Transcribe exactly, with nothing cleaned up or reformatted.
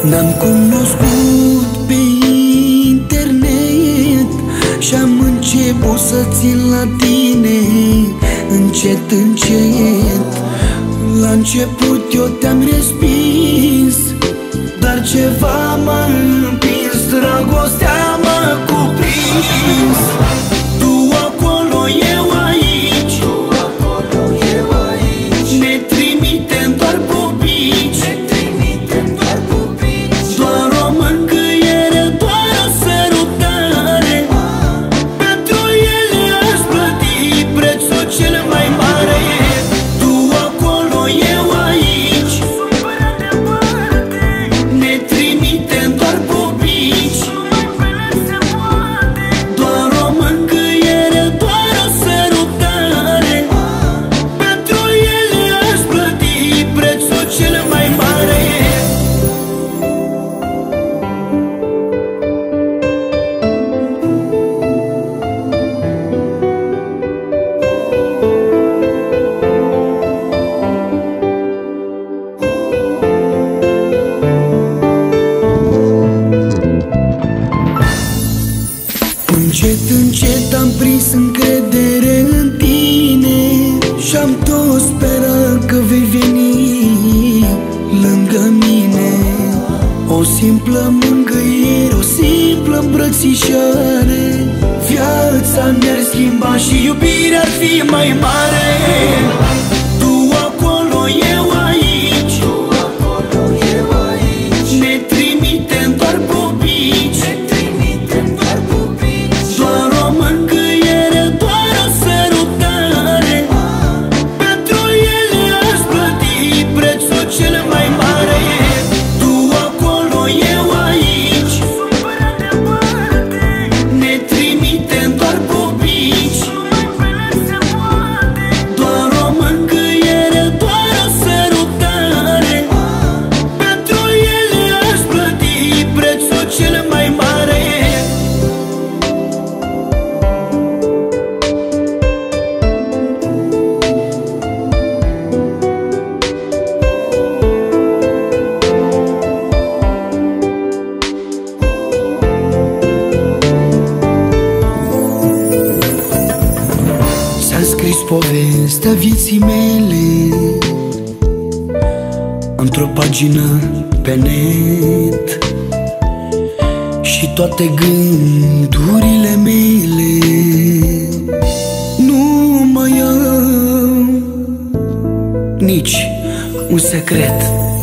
Ne-am cunoscut pe internet și-am început să țin la tine încet, încet. La început eu te-am respins, dar ceva m-a împins, dragostea m-a cuprins. Tu acolo, eu aici, tu acolo, eu aici. Ne trimitem doar pupici, ne trimitem doar pupici. Doar o mângâiere, doar o sărutare. Pentru ele aș plăti prețul cel mai mare. Tu acolo, eu aici, ne trimitem doar pupici. Doar o mângâiere, doar o sărutare. Pentru ele aș plăti prețul cel mai mare. Încet, încet am prins încredere în tine și-am tot sperat că vei veni lângă mine. O simplă mângâiere, o simplă îmbrățișare, viața mi-ar schimba și iubirea ar fi mai mare. Tu acolo, eu aici, tu acolo, eu aici. Ne trimitem doar pupici, ne trimitem doar pupici. Doar o mângâiere, doar o sărutare. Pentru ele aș plăti prețul cel mai mare. Tu acolo, eu aici, ne trimitem doar pupici. Doar o mângâiere, doar o sărutare. Pentru ele aș plăti prețul cel mai mare. S-a scris povestea vieții mele într-o pagină pe net și toate gândurile mele nu mai am nici un secret.